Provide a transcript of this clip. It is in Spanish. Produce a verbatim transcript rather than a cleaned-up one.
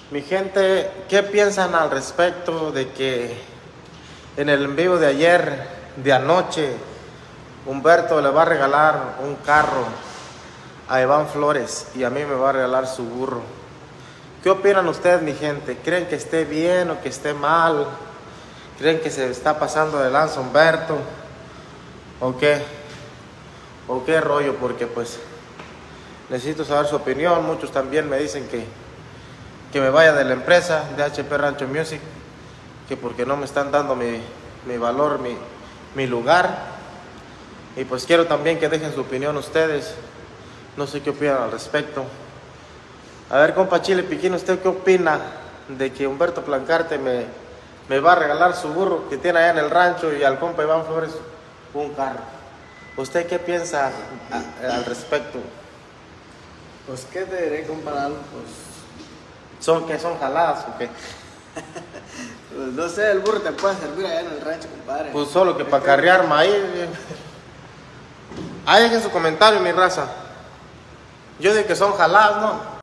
Mi gente, ¿qué piensan al respecto de que en el en vivo de ayer, de anoche, Humberto le va a regalar un carro a Iván Flores y a mí me va a regalar su burro? ¿Qué opinan ustedes, mi gente? ¿Creen que esté bien o que esté mal? ¿Creen que se está pasando de lanza Humberto? ¿O qué? ¿O qué rollo? Porque pues necesito saber su opinión. Muchos también me dicen que que me vaya de la empresa de H P Rancho Music, que porque no me están dando mi, mi valor, mi, mi lugar. Y pues quiero también que dejen su opinión ustedes. No sé qué opinan al respecto. A ver, compa Chile Piquín, ¿usted qué opina de que Humberto Plancarte me, me va a regalar su burro que tiene allá en el rancho y al compa Iván Flores un carro? ¿Usted qué piensa a, al respecto? Pues, ¿qué te diré, comparado? Pues, ¿Son que son jaladas o qué? pues, no sé, el burro te puede servir allá en el rancho, compadre. Pues solo que para carrear maíz. Ahí dejen su comentario, mi raza. Yo digo que son jaladas, ¿no?